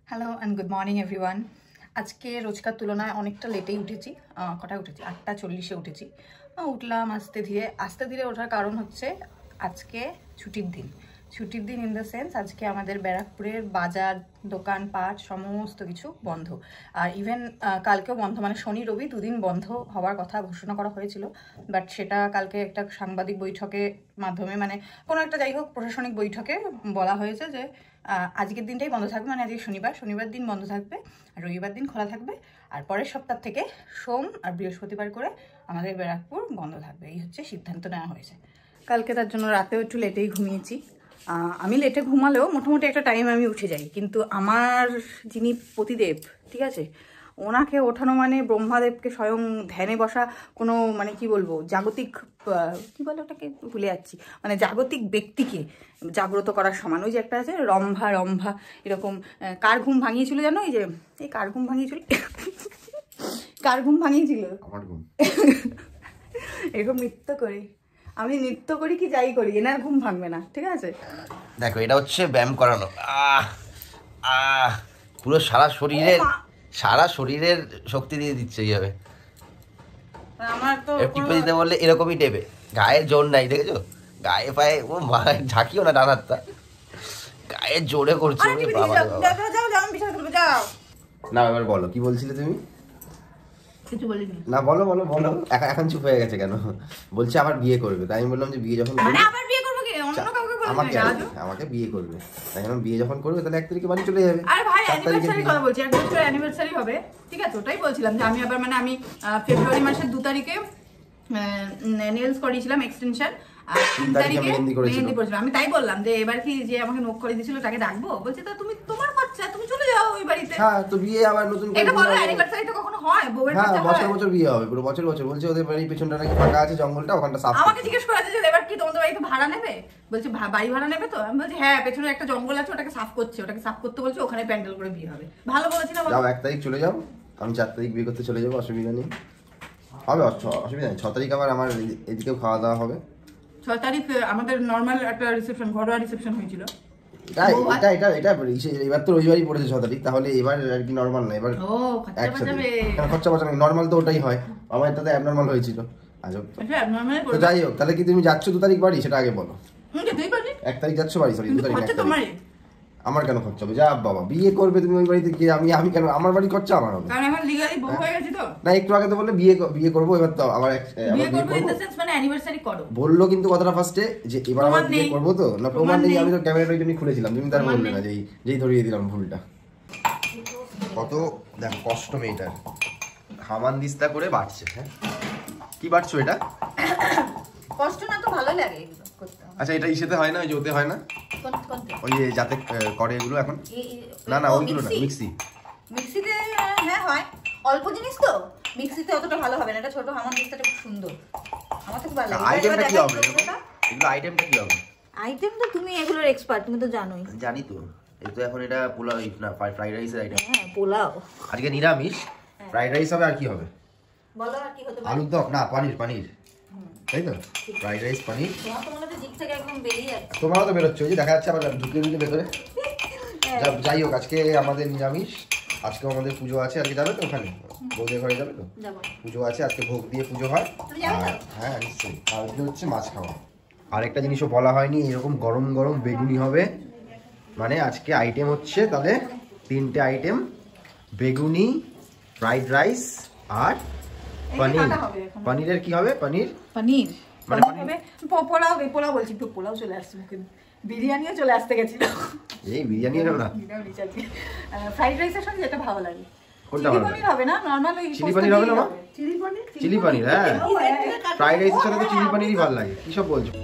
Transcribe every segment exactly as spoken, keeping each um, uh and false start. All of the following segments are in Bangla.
Hello and good morning everyone. আজকে রোজকার তুলনায় অনেকটা লেটেই উঠেছি। কটায় উঠেছি? আটটা চল্লিশে উঠেছি। উঠলাম আস্তে ধীরে। আস্তে ধীরে ওঠার কারণ হচ্ছে আজকে ছুটির দিন। ছুটির দিন ইন দ্য সেন্স আজকে আমাদের ব্যারাকপুরের বাজার, দোকানপাট সমস্ত কিছু বন্ধ। আর ইভেন কালকেও বন্ধ, মানে শনি রবি দুদিন বন্ধ হওয়ার কথা ঘোষণা করা হয়েছিল। বাট সেটা কালকে একটা সাংবাদিক বৈঠকের মাধ্যমে, মানে কোনো একটা যাই হোক প্রশাসনিক বৈঠকে বলা হয়েছে যে আজকের দিনটাই বন্ধ থাকবে, মানে আজকে শনিবার শনিবার দিন বন্ধ থাকবে, আর রবিবার দিন খোলা থাকবে। আর পরের সপ্তাহ থেকে সোম আর বৃহস্পতিবার করে আমাদের ব্যারাকপুর বন্ধ থাকবে। এই হচ্ছে সিদ্ধান্ত নেওয়া হয়েছে। কালকে তার জন্য রাতেও একটু লেটেই ঘুমিয়েছি। আমি লেটে ঘুমালেও মোটামুটি একটা টাইম আমি উঠে যাই, কিন্তু আমার যিনি পতিদেব, ঠিক আছে, ওনাকে ওঠানো মানে ব্রহ্মাদেবকে স্বয়ং ধ্যানে বসা কোনো, মানে কি বলবো, জাগতিক কি বলে ওটাকে ভুলে যাচ্ছি, মানে জাগতিক ব্যক্তিকে জাগ্রত করার সমান। ওই যে একটা আছে রম্ভা রম্ভা, এরকম কার ঘুম ভাঙিয়েছিল জানো? ওই যে এই কার ঘুম ভাঙিয়েছিল কার ঘুম ভাঙিয়েছিল এরকম নৃত্য করি আমি, নৃত্য করি কি যাই করি, এনার ঘুম ভাঙবে না, ঠিক আছে? দেখো এটা হচ্ছে ব্যায়াম করানো, আহ আহ পুরো সারা শরীরের সারা শরীরের শক্তি দিয়ে দিচ্ছে এইভাবে। আমার তো টিপে দিতে বললে এরকমই টেপে, গায়ের জোর নাই, দেখেছো? গায়ে পায়ে ও মায়ের ঝাঁকিও না, ডান হাতটা গায়ে জোরে করছে। না এবার বলো কি বলছিলে তুমি? কিছু বলিনি। না বলো বলো বলো। এখন চুপ হয়ে গেছে কেন? বলছে আবার বিয়ে করবে, তাই আমি বললাম যে বিয়ে যখন আমাকে আমাকে বিয়ে করবে, তাই আমি বিয়ে যখন করবে তাহলে এক তারিখে বাড়ি চলে যাবে। আরে ভাই অ্যানিভার্সারি কথা বলছি, এক বছর অ্যানিভার্সারি হবে, ঠিক আছে? ওটাই বলছিলাম যে আমি আবার, মানে আমি ফেব্রুয়ারি মাসের দু তারিখে নেলস করিয়েছিলাম এক্সটেনশন, আর তিন তারিখে মেহেন্দি করেছিলাম। আমি তাই বললাম যে এবার কি যে আমাকে নোক করে দিয়েছিল তাকে ডাকবো? বলছে তা তুমি তোমার বাচ্চা, তুমি চলে যাও ওই বাড়িতে। হ্যাঁ তো বিয়ে আবার নতুন করে, এটা বলো অ্যানিভার্সারি তো কখনো হয়? বউয়ের বাচ্চা হয়? বছর বছর বিয়ে হবে, পুরো বছর বছর। বলছে ওদের বাড়ির পেছনটা নাকি ফাঁকা আছে, জঙ্গলটা, ওখানটা সাফ। আমাকে জিজ্ঞেস করা যে এবার কি তোমাদের বাড়িতে ভাড়া নেবে? বলছে বাড়ি ভাড়া নেবে তো? আমি বলছি হ্যাঁ, পেছনে একটা জঙ্গল আছে, ওটাকে সাফ করছে, ওটাকে সাফ করতে বলছে, ওখানে প্যান্ডেল করে বিয়ে হবে। ভালো বলেছি না? যাও এক তারিখ চলে যাও, আমি চার তারিখ বিয়ে করতে চলে যাবো, অসুবিধা নেই, হবে অসুবিধা নেই। ছ তারিখ আবার আমার এদিকেও খাওয়া দাওয়া হবে। ছ তারিখ আমাদের নর্মাল একটা রিসেপশন, ঘরোয়া রিসেপশন হয়েছিল। এটা এটা এটা এবার তো রবিবারই পড়েছে ছ তারিখ, তাহলে এবার আর কি নর্মাল না, এবার খরচা বাঁচানো নর্মাল তো ওটাই হয়, আমার এটা তো অ্যাবনর্মাল হয়েছিল। আজব তো। যাই হোক, তাহলে কি তুমি যাচ্ছ দু তারিখ বাড়ি, সেটা আগে বলো। এক তারিখ যাচ্ছ বাড়ি? সরি, দু তারিখ। আমার কেন খরচা হবে? যা বাবা, বিয়ে করবে তুমি ওই বাড়িতে গিয়ে, আমি আমি কেন? আমার বাড়ি খরচা আমার হবে না? একটু আগে তো বললে বিয়ে বিয়ে করবো, এবার তো আবার বললো, কিন্তু কথাটা ফার্স্টে যে এবার আবার বিয়ে করবো তো না, প্রমাণ নেই। আমি তো ক্যামেরাটা ওই জন্যই খুলেছিলাম, তুমি তার বললে না, যেই যেই ধরিয়ে দিলাম ভুলটা। কত দেখো কষ্ট মেয়েটার, হামান দিস্তা করে বাড়ছে। হ্যাঁ কি বাড়ছো এটা? কষ্ট না তো ভালো লাগে করতে। আচ্ছা এটা ইসেতে হয় না, ওই যে ওতে হয় না, ওই যে যাতে করে এগুলো এখন? না না ওইগুলো না, মিক্সি। মিক্সিতে হ্যাঁ হয়, অল্প জিনিস তো মিক্সিতে অতটা ভালো হবে না। এটা ছোট হামান দিস্তাটা খুব সুন্দর, আমার তো খুব ভালো লাগে। আইটেমটা কি হবে এগুলো? আইটেমটা কি হবে? আইটেম তো তুমি এগুলোর এক্সপার্ট, তুমি তো জানোই। জানি তো, এই তো এখন এটা পোলাও না ফ্রাইড রাইসের আইটেম। হ্যাঁ পোলাও, আজকে নিরামিষ, ফ্রাইড রাইস হবে। আর কি হবে বলো? আর কি হতে পারে? আলুর দম না, পানির পানির, তাই তো? ফ্রাইড রাইস পানির। তোমারও তো বেরোচ্ছে, ওই যে দেখা যাচ্ছে আবার ঢুকে দিলে ভেতরে। যাই হোক, আজকে আমাদের নিরামিষ, আজকে আমাদের পুজো আছে। আজকে যাবে তো ওখানে, বৌদের ঘরে যাবে তো? পুজো আছে আজকে, ভোগ দিয়ে পুজো হয়। হ্যাঁ নিশ্চয়ই। আর ওইটা হচ্ছে মাছ খাওয়া। আরেকটা জিনিসও বলা হয়নি, এরকম গরম গরম বেগুনি হবে। মানে আজকে আইটেম হচ্ছে তাহলে তিনটে আইটেম, বেগুনি, ফ্রাইড রাইস আর পনির। পনিরের কি হবে? পনির পনির মানে হবে পোলাও। পোলাও বলছি, একটু পোলাও চলে আসছে মুখে, বিরিয়ানিও চলে আসতে গেছিল। এই বিরিয়ানি এলো না, ফ্রাইড রাইসের সঙ্গে যেটা ভালো লাগে। কোনটা ভালো লাগে? হবে না নরমাল ওই চিলি পনির হবে না? Chilli paneer, chilli paneer. হ্যাঁ ফ্রাইড রাইসের সাথে তো চিলি পনিরই ভালো লাগে। কি সব বলছো?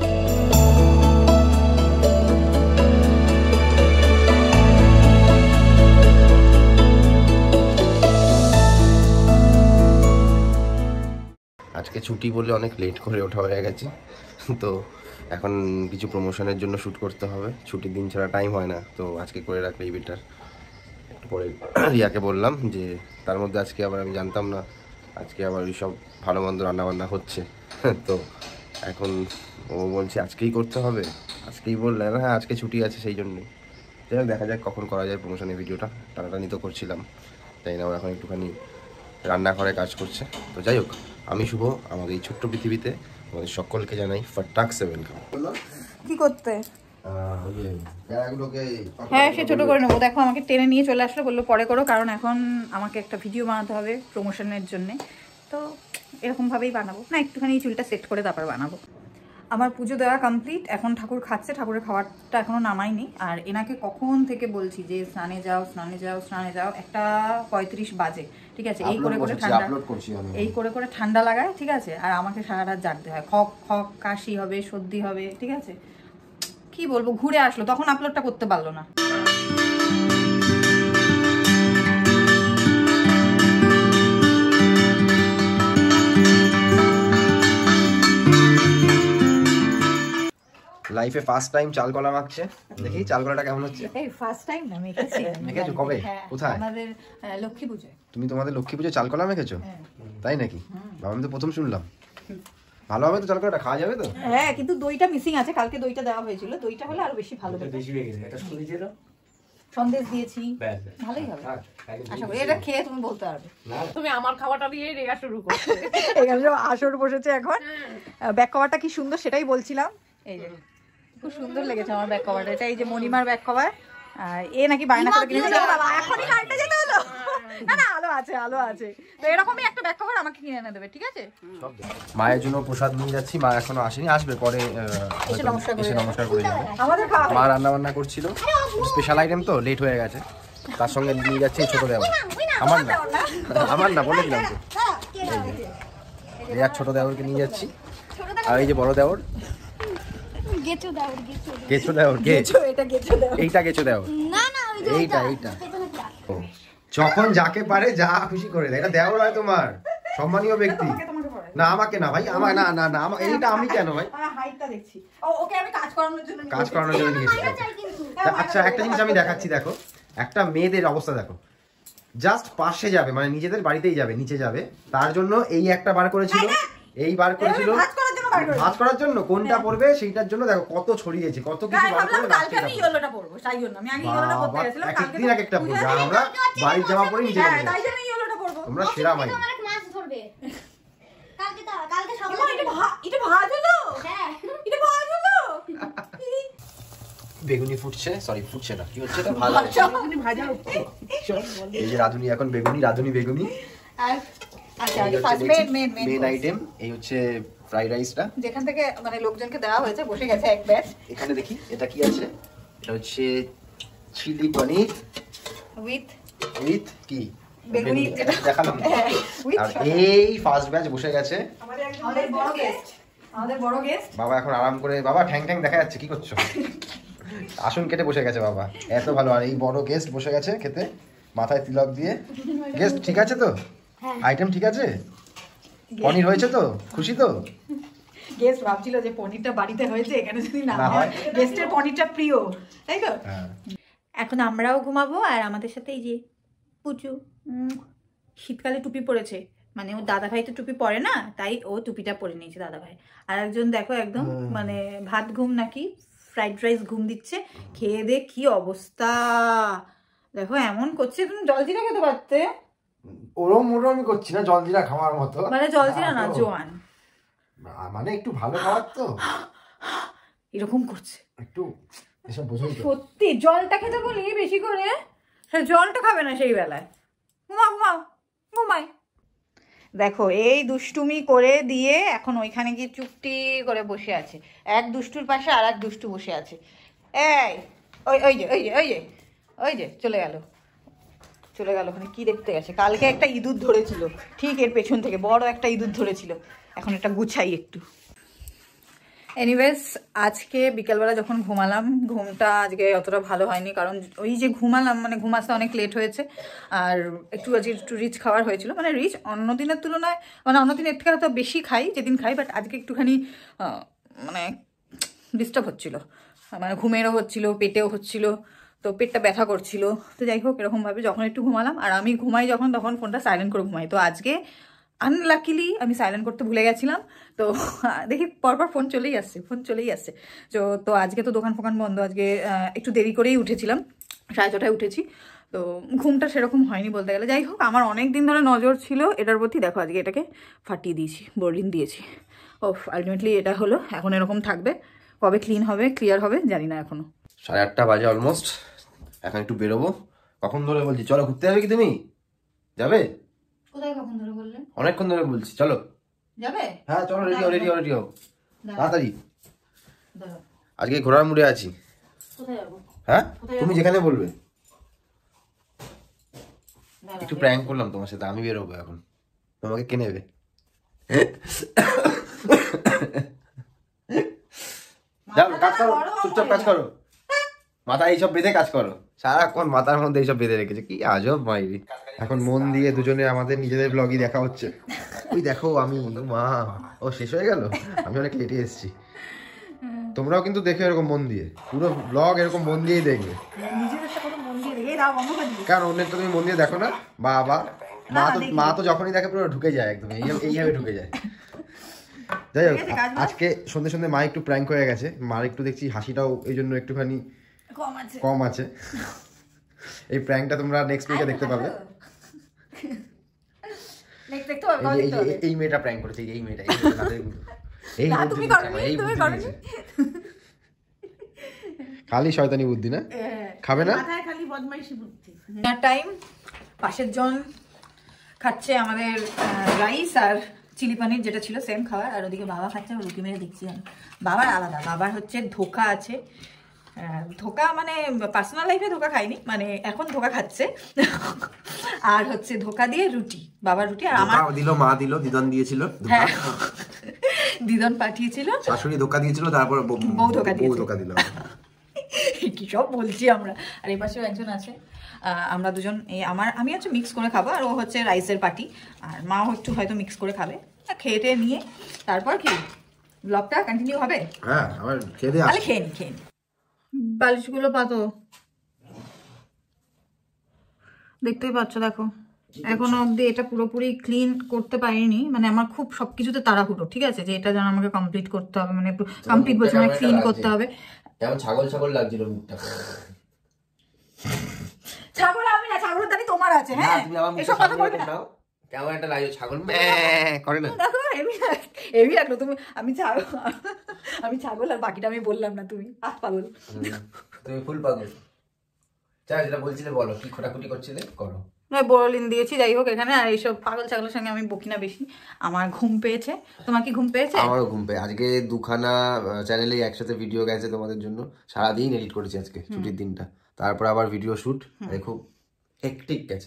আজকে ছুটি বলে অনেক লেট করে ওঠা হয়ে গেছে, তো এখন কিছু প্রমোশনের জন্য শ্যুট করতে হবে। ছুটির দিন ছাড়া টাইম হয় না, তো আজকে করে রাখলেই বেটার। একটু পরে রিয়াকে বললাম যে তার মধ্যে আজকে আবার আমি জানতাম না আজকে আবার ওই সব ভালো মন্দ রান্নাবান্না হচ্ছে, তো এখন ও বলছে আজকেই করতে হবে। আজকেই বললে হ্যাঁ আজকে ছুটি আছে সেই জন্যই। যাই হোক দেখা যাক কখন করা যায় প্রমোশনের ভিডিওটা। টানাটানি তো করছিলাম, তাই না এখন একটুখানি রান্নাঘরে কাজ করছে। তো যাই হোক, আমি শুভ আমাদের এই ছোট্ট পৃথিবীতে আমাদের সকলকে জানাই ফাটাকসে ওয়েলকাম। কি করতে? প্যারাগুলোকে হ্যাঁ সে ছোটো করে নেবো। দেখো আমাকে টেনে নিয়ে চলে আসলো, বললো পরে করো, কারণ এখন আমাকে একটা ভিডিও বানাতে হবে প্রমোশনের জন্যে। তো এরকমভাবেই বানাবো না, একটুখানি চুলটা সেট করে তারপর বানাবো। আমার পুজো দেওয়া কমপ্লিট, এখন ঠাকুর খাচ্ছে, ঠাকুরের খাবারটা এখনও নামাইনি। আর এনাকে কখন থেকে বলছি যে স্নানে যাও স্নানে যাও স্নানে যাও, একটা পঁয়ত্রিশ বাজে, ঠিক আছে, এই করে করে ঠান্ডা এই করে করে ঠান্ডা লাগায়, ঠিক আছে, আর আমাকে সারা রাত জাগতে হয়, খক খক কাশি হবে, সর্দি হবে, ঠিক আছে, কি বলবো, ঘুরে আসলো তখন আপলোডটা করতে পারলো না। লাইফে ফার্স্ট টাইম চাল কলা মাখছে, দেখি চাল কলাটা কেমন হচ্ছে। এই ফার্স্ট টাইম না মেখেছি। মেখেছো কবে? কোথায়? আমাদের লক্ষ্মী পূজায়। তুমি তোমাদের লক্ষ্মী পূজায় চাল কলা মেখেছো? তাই নাকি? বাবা আমি তো প্রথম শুনলাম। ভালো হবে তো চাল কলাটা, খাওয়া যাবে তো? হ্যাঁ কিন্তু দইটা মিসিং আছে, কালকে দইটা দেওয়া হয়েছিল, দইটা হলে আরো বেশি ভালো হবে। বেশি হয়ে গেছে, এটা শুনে ছিল সন্দেশ দিয়েছি, ব্যাস ভালোই হবে আশা করি। এটা খেয়ে তুমি বলতে পারবে। তুমি আমার খাওয়াটা দিয়ে রেগা শুরু করছো। এখানে সব আসর বসেছে এখন। ব্যাক কভারটা কি সুন্দর সেটাই বলছিলাম। এই যে খুব সুন্দর লেগেছে আমার ব্যাক কভারটা, এটা এই যে মনিমার ব্যাক কভার। এ নাকি বায়না করে কিনেছে, বাবা এখনই কাটতে যেতে হলো। না না আলো আছে আলো আছে, তো এরকমই একটা ব্যাক কভার আমাকে কিনে এনে দেবে, ঠিক আছে। মায়ের জন্য প্রসাদ নিয়ে যাচ্ছি, মা এখনো আসেনি, আসবে পরে এসে নমস্কার করে যাবে। আমাদের খাওয়া মা রান্না বান্না করছিল, স্পেশাল আইটেম তো লেট হয়ে গেছে, তার সঙ্গে নিয়ে যাচ্ছে এই ছোট দেওর। আমার না আমার না বলে দিলাম তো, এই এক ছোট দেওরকে নিয়ে যাচ্ছি, আর এই যে বড় দেওর গেছো দেওর গেছো দেওর গেছো এটা গেছো দেওর এইটা গেছো দেওর না না এইটা এইটা যখন যাকে পারে যা খুশি করে দেয়, এটা দেওর হয় তোমার সম্মানীয় ব্যক্তি। না আমাকে না ভাই, আমার না না না আমার এইটা আমি কেন ভাই, হাইটটা দেখছি। ও ওকে আমি কাজ করানোর জন্য কাজ করানোর জন্য নিয়ে এসেছি। আচ্ছা একটা জিনিস আমি দেখাচ্ছি, দেখো একটা মেয়েদের অবস্থা দেখো, জাস্ট পাশে যাবে মানে নিজেদের বাড়িতেই যাবে, নিচে যাবে, তার জন্য এই একটা বার করেছিল, এই বার করেছিল ভাঁজ করার জন্য, কোনটা পড়বে সেইটার জন্য দেখো কত ছড়িয়েছে, কত কিছু বার করে লাস্টে আমি ইয়েলোটা পরবো, তাই জন্য আমি আগে ইয়েলোটা পরতে গেছিলাম, কালকে দিন এক একটা পড়বে, আর আমরা বাড়ির জামা পরে নিচে যাবো, তাই জন্য ইয়েলোটা পরবো। তোমরা সেরা মাই। মাছ ধরবে কালকে, তো কালকে সকালে এটা এটা ভাজ হলো, হ্যাঁ এটা ভাজ হলো। বেগুনি ফুটছে, সরি ফুটছে না, কি হচ্ছে এটা, ভাজা বেগুনি ভাজা হচ্ছে। এই যে রাধুনি এখন বেগুনি, রাধুনি বেগুনি। আচ্ছা আগে first made made made main item এই হচ্ছে ফ্রাইড রাইসটা, যেখান থেকে মানে লোকজনকে দেওয়া হয়েছে, বসে গেছে এক ব্যাচ। এখানে দেখি এটা কি আছে, এটা হচ্ছে চিলি পনির উইথ উইথ কি বেগুনি, এটা দেখালাম। আর এই ফার্স্ট ব্যাচ বসে গেছে, আমাদের বড় গেস্ট, আমাদের বড় গেস্ট। বাবা এখন আরাম করে, বাবা ঠ্যাং ঠ্যাং দেখা যাচ্ছে, কি করছো? আসন কেটে বসে গেছে বাবা, এত ভালো। আর এই বড় গেস্ট বসে গেছে খেতে, মাথায় তিলক দিয়ে। গেস্ট ঠিক আছে তো, আইটেম ঠিক আছে, পনির হয়েছে তো, খুশি তো? গেস্ট ভাবছিল যে পনিরটা বাড়িতে হয়েছে, এখানে যদি না হয়, গেস্টের পনিরটা প্রিয়, তাই তো। এখন আমরাও ঘুমাবো, আর আমাদের সাথে এই যে পুচু শীতকালে টুপি পরেছে, মানে ও দাদা ভাই তো টুপি পরে না, তাই ও টুপিটা পরে নিয়েছে দাদা ভাই। আর একজন দেখো একদম মানে ভাত ঘুম নাকি ফ্রাইড রাইস ঘুম দিচ্ছে, খেয়ে দে কি অবস্থা দেখো, এমন করছে। তুমি জলজিরা খেতে পারতে, ওরম ওরম আমি করছি না, জলজিরা খাওয়ার মতো, মানে জলজিরা না জোয়ান, মানে একটু ভালো খাওয়ার তো এরকম করছে একটু, এসব বোঝাই তো। সত্যি জলটা খেতে বলি বেশি করে, জলটা খাবে না সেই বেলায়, ঘুমা ঘুমাও ঘুমাই। দেখো এই দুষ্টুমি করে দিয়ে এখন ওইখানে গিয়ে চুপটি করে বসে আছে, এক দুষ্টুর পাশে আর এক দুষ্টু বসে আছে। এই ওই ওই যে ওই যে ওই যে ওই যে চলে গেল চলে গেল ওখানে কি দেখতে গেছে। কালকে একটা ইঁদুর ধরেছিল, ঠিক এর পেছন থেকে বড় একটা ইঁদুর ধরেছিল, এখন এটা গুছাই একটু। এনিওয়েজ আজকে বিকালবেলা যখন ঘুমালাম, ঘুমটা আজকে অতটা ভালো হয়নি, কারণ ওই যে ঘুমালাম মানে ঘুম আসতে অনেক লেট হয়েছে, আর একটু আজকে একটু রিচ খাওয়ার হয়েছিল, মানে রিচ অন্য দিনের তুলনায়, মানে অন্য দিনের থেকে হয়তো বেশি খাই যেদিন খাই, বাট আজকে একটুখানি মানে ডিস্টার্ব হচ্ছিলো, মানে ঘুমেরও হচ্ছিলো, পেটেও হচ্ছিলো, তো পেটটা ব্যথা করছিল। তো যাই হোক এরকমভাবে যখন একটু ঘুমালাম, আর আমি ঘুমাই যখন তখন ফোনটা সাইলেন্ট করে ঘুমাই, তো আজকে আনলাকিলি আমি সাইলেন্ট করতে ভুলে গেছিলাম, তো দেখি পরপর ফোন চলেই আসছে ফোন চলেই আসছে তো তো আজকে তো দোকান ফোকান বন্ধ, আজকে একটু দেরি করেই উঠেছিলাম, সাড়ে ছটায় উঠেছি, তো ঘুমটা সেরকম হয়নি বলতে গেলে। যাই হোক, আমার অনেক দিন ধরে নজর ছিল এটার প্রতি, দেখো আজকে এটাকে ফাটিয়ে দিয়েছি, বোরলিন দিয়েছি। ও আলটিমেটলি এটা হলো, এখন এরকম থাকবে। কবে ক্লিন হবে, ক্লিয়ার হবে জানি না এখনো। সাড়ে আটটা বাজে অলমোস্ট, এখন একটু বেরোবো। কখন ধরে বলছি চলো ঘুরতে যাবে কি, তুমি যাবে? কোথায় কখন ধরে বললেন? অনেকক্ষণ ধরে বলছি চলো যাবে। হ্যাঁ চলো, রেডি হও রেডি হও রেডি হও তাড়াতাড়ি। দাঁড়াও, আজকে ঘোরার মুডে আছি। কোথায় যাবো? হ্যাঁ তুমি যেখানে বলবে। দাঁড়াও, একটু প্র্যাঙ্ক করলাম তোমার সাথে, আমি বেরোবো এখন, তোমাকে কে নেবে? যাও কাজ করো, চুপচাপ কাজ করো, মাথা এইসব বেঁধে কাজ করো, সারাক্ষণ মাথার মধ্যে এইসব বেঁধে রেখেছে, কি আজব মাইরি। এখন মন দিয়ে দুজনে আমাদের নিজেদের ব্লগই দেখা হচ্ছে। ওই দেখো আমি, মা ও শেষ হয়ে গেল, আমি অনেক লেটে এসেছি। তোমরাও কিন্তু দেখো এরকম মন দিয়ে, পুরো ব্লগ এরকম মন দিয়েই দেখবে, কারণ অন্যের তো তুমি মন দিয়ে দেখো না। বাবা মা তো মা তো যখনই দেখে পুরো ঢুকে যায় একদম, এইভাবে ঢুকে যায়। যাই হোক, আজকে সন্ধ্যে সন্ধ্যে মা একটু প্র্যাঙ্ক হয়ে গেছে, মার একটু দেখছি হাসিটাও এই জন্য একটুখানি কম আছে। এই প্র্যাঙ্কটা তোমরা নেক্সট উইকে দেখতে পাবে। এই মেয়েটা প্র্যাঙ্ক করেছে, এই মেয়েটা খালি শয়তানি বুদ্ধি না, খাবে না খালি বদমাইশি বুদ্ধি। টাইম পাশের জন খাচ্ছে আমাদের রাইস আর চিলি পানির, যেটা ছিল সেম খাবার, আর ওদিকে বাবা খাচ্ছে, রুটি মেরে দেখছি আমি। বাবার আলাদা, বাবার হচ্ছে ধোকা আছে, ধোকা মানে পার্সোনাল লাইফে ধোকা খাইনি, মানে এখন ধোকা খাচ্ছে। আর হচ্ছে ধোকা দিয়ে রুটি, বাবার রুটি, আর আমার দিল মা দিল, দিদন দিয়েছিল, দিদন পাঠিয়েছিল, শাশুড়ি ধোকা দিয়েছিল, তারপর বউ ধোকা দিয়েছিল, ধোকা দিল। কি সব বলছি আমরা। আর এই পাশেও একজন আছে, আমরা দুজন এই আমার আমি হচ্ছে মিক্স করে খাবো, আর ও হচ্ছে রাইসের পার্টি, আর মাও একটু হয়তো মিক্স করে খাবে। খেয়ে নিয়ে তারপর কি ব্লগটা কন্টিনিউ হবে। হ্যাঁ আবার খেয়ে দিয়ে তাহলে খেয়ে নি খেয়ে নি বালিশগুলো পাতো, দেখতেই পাচ্ছ দেখো এখনো অব্দি এটা পুরোপুরি ক্লিন করতে পারিনি, মানে আমার খুব সবকিছুতে তাড়াহুড়ো, ঠিক আছে, যে এটা যেন আমাকে কমপ্লিট করতে হবে, মানে কমপ্লিট বলছে মানে ক্লিন করতে হবে। যেমন ছাগল ছাগল লাগছিল মুখটা। ছাগল আমি না, ছাগলের দাড়ি তোমার আছে। হ্যাঁ এসব কথা বলবে না, কেমন একটা লাগে ছাগল করে না, দেখো এমনি এমনি লাগলো তুমি। আমি ছাগল, আমি ছাগল, আর বাকিটা আমি বললাম না, তুমি হাত পাগল, তুমি ফুল পাগল। চা যেটা বলছিলে বলো, কি খোটাখুটি করছিলে করো। বোরলিন দিয়েছি, যাই হোক এখানে। আর এইসব পাগল ছাগলের সঙ্গে আমি বকি না বেশি। আমার ঘুম পেয়েছে, তোমার কি ঘুম পেয়েছে? আমারও ঘুম পেয়ে, আজকে দুখানা চ্যানেলে একসাথে ভিডিও গেছে তোমাদের জন্য, সারাদিন এডিট করেছি আজকে ছুটির দিনটা, তারপর আবার ভিডিও শুট, খুব হেক্টিক গেছে,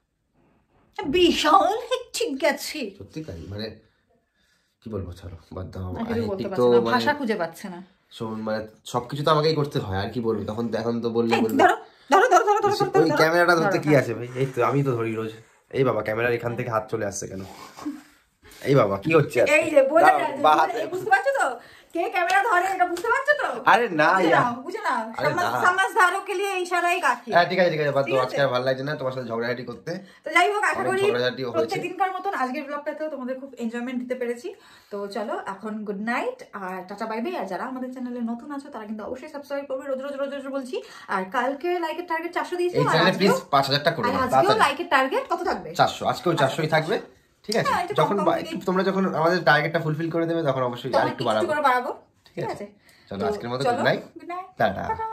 বিশাল হেক্টিক গেছে সত্যি তাই। মানে কি বলবো, ছাড়ো বাদ দাও, তো ভাষা খুঁজে পাচ্ছে না, মানে সবকিছু তো আমাকেই করতে হয়, আর কি বলবো তখন, এখন তো বললে বলবে ধরো ধরো ধরো ধরো ওই ক্যামেরাটা ধরতে কি আছে ভাই, এই তো আমি তো ধরি রোজ। এই বাবা ক্যামেরার এখান থেকে হাত চলে আসছে কেন? এই বাবা কি হচ্ছে? এই যে বলে বুঝতে পারছো তো কে ক্যামেরা ধরে, এটা বুঝতে পারছো তো? আরে না यार, বুঝে না, समझदारों के लिए ইশারাই কাফি। হ্যাঁ ঠিক আছে ঠিক আছে, বাদ দাও, আজকে আর ভালো লাগছে না তোমার সাথে ঝগড়াঝাটি করতে। তো যাই হোক, আশা করি প্রত্যেকদিনকার মতন আজকের ব্লগটাতেও তোমাদের খুব এনজয়মেন্ট দিতে পেরেছি। তো চলো এখন গুড নাইট আর টাটা বাই বাই। আর যারা আমাদের চ্যানেলে নতুন আছো তারা কিন্তু অবশ্যই সাবস্ক্রাইব করবে, রোজ রোজ রোজ রোজ বলছি। আর কালকে লাইকের টার্গেট চারশো দিয়েছি, এই চ্যানেলে প্লিজ পাঁচ হাজার টাকা করে দাও। আজকেও লাইকের টার্গেট কত থাকবে? চারশো, আজকেও চারশোই থাকবে, ঠিক আছে? যখন তোমরা যখন আমাদের টার্গেটটা ফুলফিল করে দেবে তখন অবশ্যই আরেকটু বাড়াবো, বাড়াবো, ঠিক আছে? চলো আজকের মতো গুড নাইট, টাটা।